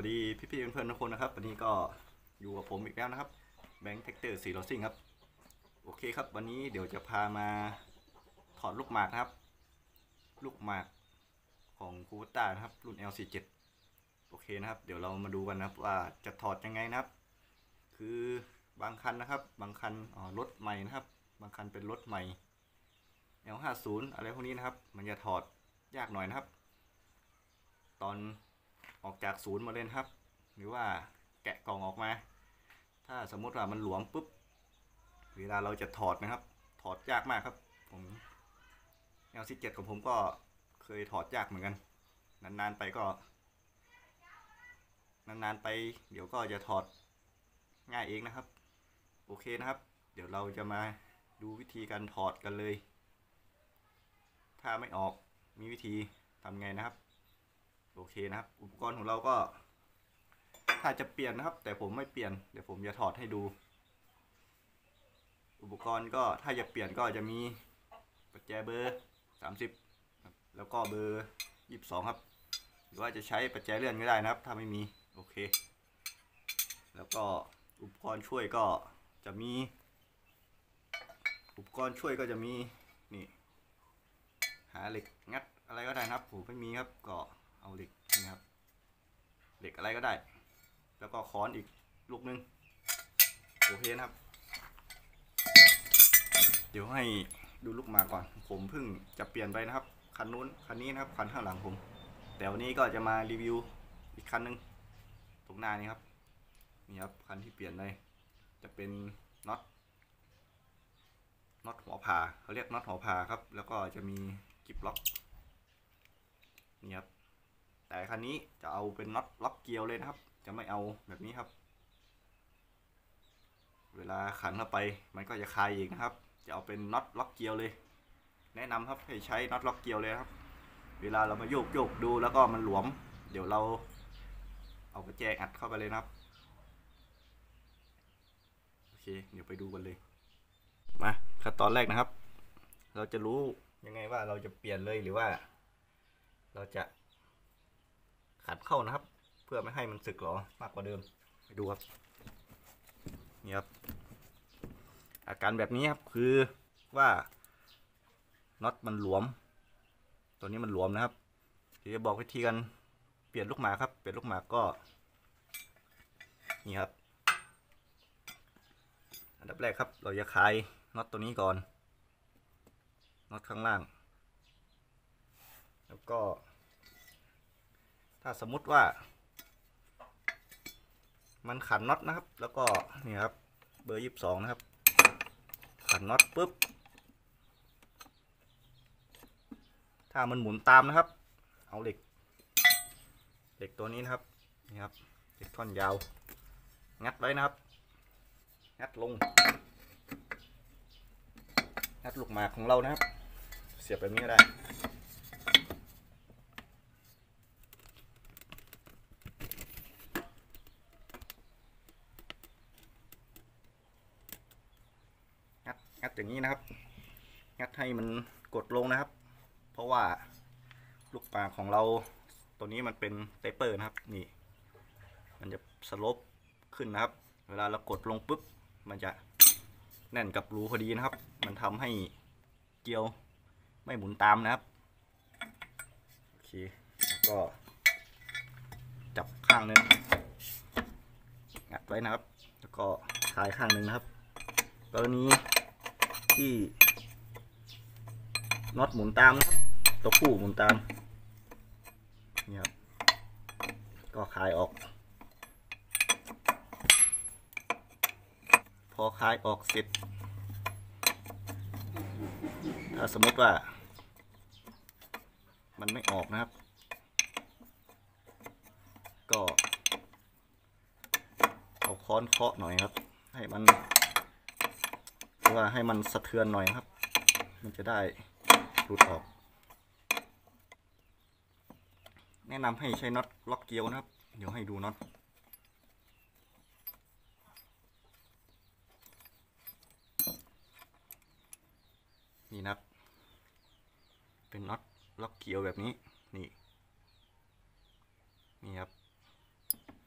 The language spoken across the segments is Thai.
วัสดีพี่ๆเพื่อนๆทุกคนนะครับวันนี้ก็อยู่กับผมอีกแล้วนะครับแบงค์เทคเตอร์4 Racingครับโอเคครับวันนี้เดี๋ยวจะพามาถอดลูกหมากนะครับลูกหมากของคูเปต้านะครับรุ่น L47 โอเคนะครับเดี๋ยวเรามาดูกันนะครับว่าจะถอดยังไงนะครับคือบางคันนะครับบางคันรถใหม่นะครับบางคันเป็นรถใหม่ L50 อะไรพวกนี้นะครับมันจะถอดยากหน่อยนะครับตอนออกจากศูนย์มาเล่นครับหรือว่าแกะกล่องออกมาถ้าสมมติว่ามันหลวมปุ๊บเวลาเราจะถอดนะครับถอดยากมากครับผมL47ของผมก็เคยถอดยากเหมือนกันนานๆไปเดี๋ยวก็จะถอดง่ายเองนะครับโอเคนะครับเดี๋ยวเราจะมาดูวิธีการถอดกันเลยถ้าไม่ออกมีวิธีทำไงนะครับโอเคนะครับอุปกรณ์ของเราก็ถ้าจะเปลี่ยนนะครับแต่ผมไม่เปลี่ยนเดี๋ยวผมจะถอดให้ดูอุปกรณ์ก็ถ้าจะเปลี่ยนก็จะมีประแจเบอร์30แล้วก็เบอร์22ครับหรือว่าจะใช้ประแจเลื่อนก็ได้นะครับถ้าไม่มีโอเคแล้วก็อุปกรณ์ช่วยก็จะมีนี่หาเหล็กงัดอะไรก็ได้นะครับผมไม่มีครับก็เอาเหล็กนี่ครับเหล็กอะไรก็ได้แล้วก็ค้อนอีกลูกนึงโอเคนะครับเดี๋ยวให้ดูลูกหมากก่อนผมเพิ่งจะเปลี่ยนไปนะครับคันนู้นคันนี้นะครับคันข้างหลังผมแต่วันนี้ก็จะมารีวิวอีกคันนึงตรงหน้านี้ครับนี่ครับคันที่เปลี่ยนเลยจะเป็นน็อตหัวผ่าเขาเรียกน็อตหัวผ่าครับแล้วก็จะมีกิบล็อกนี่ครับแต่คันนี้จะเอาเป็นน็อตล็อกเกลียวเลยนะครับจะไม่เอาแบบนี้ครับเวลาขันเข้าไปมันก็จะคายอีกนะครับจะเอาเป็นน็อตล็อกเกลียวเลยแนะนำครับให้ใช้น็อตล็อกเกลียวเลยครับเวลาเรามาโยกดูแล้วก็มันหลวมเดี๋ยวเราเอาประแจอัดเข้าไปเลยนะครับโอเคเดี๋ยวไปดูกันเลยมาขั้นตอนแรกนะครับเราจะรู้ยังไงว่าเราจะเปลี่ยนเลยหรือว่าเราจะขัดเข้านะครับเพื่อไม่ให้มันสึกหรอมากกว่าเดิมไปดูครับนี่ครับอาการแบบนี้ครับคือว่าน็อตมันหลวมตัวนี้มันหลวมนะครับเดี๋ยวจะบอกวิธีการเปลี่ยนลูกหมากครับเปลี่ยนลูกหมากก็นี่ครับอันดับแรกครับเราจะคลายน็อตตัวนี้ก่อนน็อตข้างล่างแล้วก็ถ้าสมมุติว่ามันขันน็อตนะครับแล้วก็นี่ครับเบอร์22นะครับขันน็อตปุ๊บถ้ามันหมุนตามนะครับเอาเหล็กตัวนี้นะครับนี่ครับเหล็กท่อนยาวงัดไว้นะครับงัดลงงัดลูกหมากของเรานะครับเสียบแบบนี้ก็ได้งัดอย่างนี้นะครับงัดให้มันกดลงนะครับเพราะว่าลูกหมากของเราตัวนี้มันเป็นเตเปอร์นะครับนี่มันจะสโลปขึ้นนะครับเวลาเรากดลงปุ๊บมันจะแน่นกับรูพอดีนะครับมันทำให้เกลียวไม่หมุนตามนะครับโอเคก็จับข้างนึงงัดไว้นะครับแล้วก็คลายข้างนึงนะครับกรณีที่น็อตหมุนตามนะครับตัวผู้หมุนตามนี่ครับก็คลายออกพอคลายออกเสร็จถ้าสมมติว่ามันไม่ออกนะครับก็เอาค้อนเคาะหน่อยครับให้มันให้มันสะเทือนหน่อยครับมันจะได้หลุดออกแนะนำให้ใช้น็อตล็อกเกลียวนะครับเดี๋ยวให้ดูน็อตนี่นะครับเป็นน็อตล็อกเกลียวแบบนี้นี่ครับ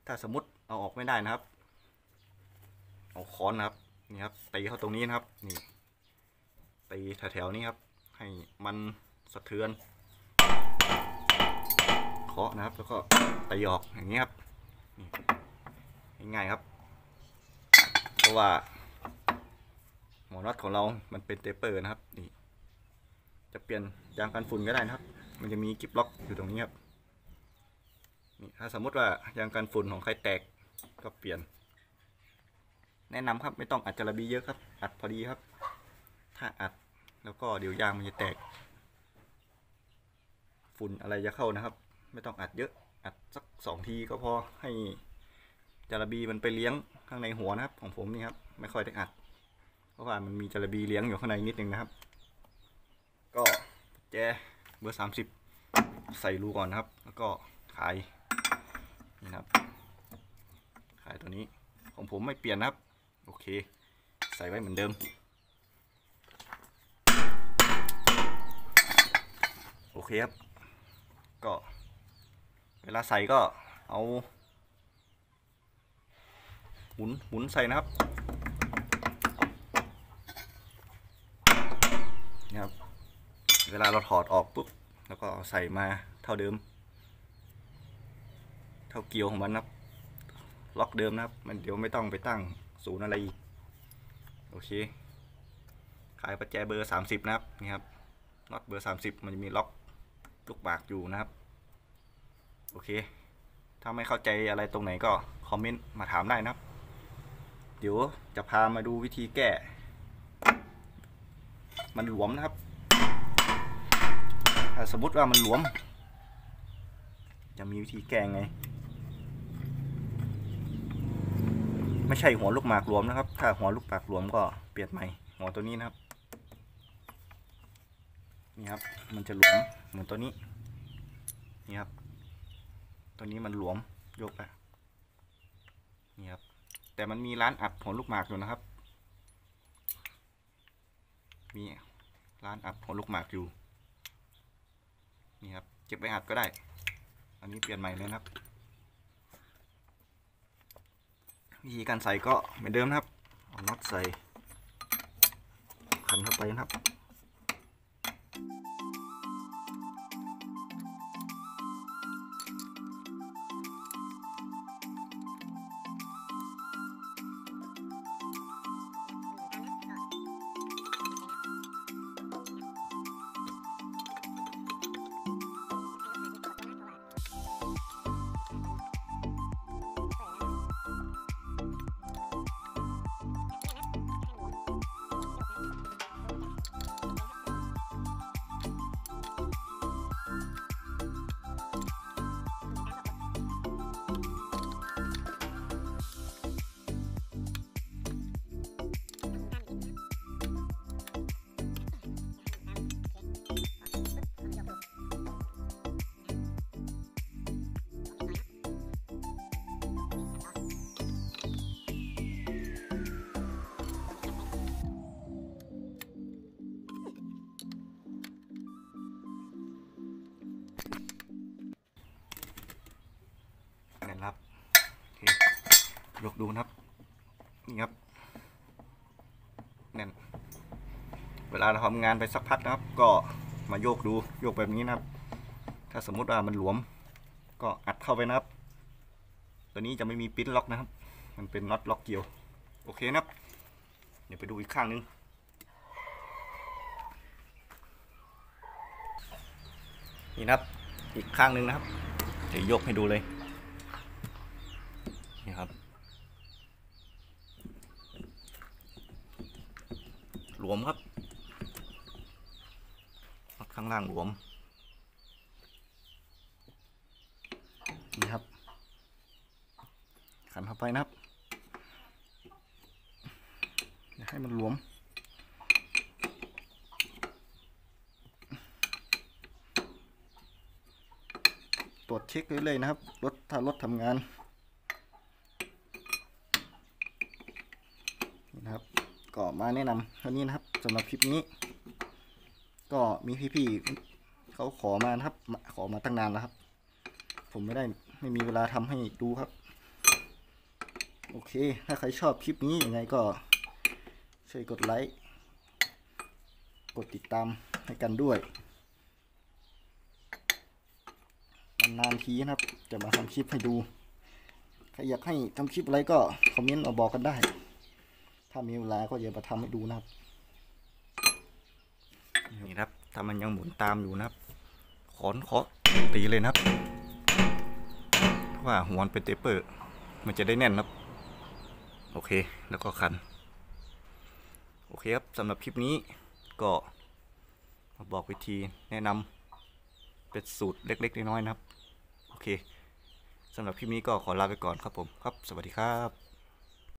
ถ้าสมมติเอาออกไม่ได้นะครับเอาค้อนนะครับนี่ครับตีเข้าตรงนี้นะครับนี่ตีแถวๆนี้ครับให้มันสะเทือนเคาะนะครับแล้วก็ตีออกอย่างนี้ครับนี่ง่ายๆครับเพราะว่าหัวน็อตของเรามันเป็นเตเปอร์นะครับนี่จะเปลี่ยนยางกันฝุ่นก็ได้นะครับมันจะมีกิ๊บล็อกอยู่ตรงนี้ครับนี่ถ้าสมมติว่ายางกันฝุ่นของใครแตกก็เปลี่ยนแนะนำครับไม่ต้องอัดจาระบีเยอะครับอัดพอดีครับถ้าอัดแล้วก็เดี๋ยวยางมันจะแตกฝุ่นอะไรจะเข้านะครับไม่ต้องอัดเยอะอัดสัก2 ทีก็พอให้จาระบีมันไปเลี้ยงข้างในหัวนะครับของผมนี่ครับไม่ค่อยได้อัดเพราะว่ามันมีจาระบีเลี้ยงอยู่ข้างในนิดนึงนะครับก็แจเบอร์30ใส่รูก่อนนะครับแล้วก็ขายนี่ครับขายตัวนี้ของผมไม่เปลี่ยนนะครับโอเคใส่ไว้เหมือนเดิมโอเคครับก็เวลาใส่ก็เอาหมุนใส่นะครับนี่ครับเวลาเราถอดออกปุ๊บแล้วก็ใส่มาเท่าเดิมเท่าเกลียวของมันนะครับล็อกเดิมนะครับมันเดี๋ยวไม่ต้องไปตั้งศูนย์อะไรอีกโอเคขายประแจเบอร์30นะครับนี่ครับน็อตเบอร์30มันจะมีล็อกลูกหมากอยู่นะครับโอเคถ้าไม่เข้าใจอะไรตรงไหนก็คอมเมนต์มาถามได้นะครับเดี๋ยวจะพามาดูวิธีแก้มันหลวมนะครับถ้าสมมติว่ามันหลวมจะมีวิธีแก้ไงไม่ใช่หัวลูกหมากหลวมนะครับถ้าหัวลูกหมากหลวมก็เปลี่ยนใหม่หัวตัวนี้นะครับนี่ครับมันจะหลวมเหมือนตัวนี้นี่ครับตัวนี้มันหลวมยกไปนี่ครับแต่มันมีร้านอัดหัวลูกหมากอยู่นะครับมีร้านอัดหัวลูกหมากอยู่นี่ครับเก็บไว้อัดก็ได้อันนี้เปลี่ยนใหม่เลยนะครับวิธีการใส่ก็เหมือนเดิมนะครับเอาน็อตใส่ขันเข้าไปนะครับครับยกดูนะครับนี่ครับแน่นเวลาเราทำงานไปสักพักนะครับก็มาโยกดูโยกแบบนี้นะครับถ้าสมมุติว่ามันหลวมก็อัดเข้าไปนะครับตัวนี้จะไม่มีปิ้นล็อกนะครับมันเป็นน็อตล็อกเกี่ยวโอเคนะครับเดี๋ยวไปดูอีกข้างนึงนี่นะครับอีกข้างนึงนะครับเดี๋ยวยกให้ดูเลยนี่ครับหลวมครับข้างล่างหลวมนี่ครับขันเข้าไปนะครับอย่าให้มันหลวมตรวจเช็คเรื่อยๆนะครับถ้ารถทำงานนะครับก็มาแนะนำเท่านี้นะครับสำหรับคลิปนี้ก็มีพี่ๆเขาขอมานะครับขอมาตั้งนานแล้วครับผมไม่มีเวลาทำให้ดูครับโอเคถ้าใครชอบคลิปนี้ยังไงก็ช่วยกดไลค์กดติดตามให้กันด้วยนานๆทีนะครับจะมาทำคลิปให้ดูใครอยากให้ทำคลิปอะไรก็คอมเมนต์มาบอกกันได้ถ้ามีเวลาก็จะมาทำให้ดูนะครับนี่ครับถ้ามันยังหมุนตามอยู่นะครับขอนเคาะตีเลยนะครับว่าหัวเป็นเตเปอร์มันจะได้แน่นครับโอเคแล้วก็คันโอเคครับสำหรับคลิปนี้ก็มาบอกวิธีแนะนำเป็นสูตรเล็กๆน้อยๆนะครับโอเคสำหรับคลิปนี้ก็ขอลาไปก่อนครับผมครับสวัสดีครับ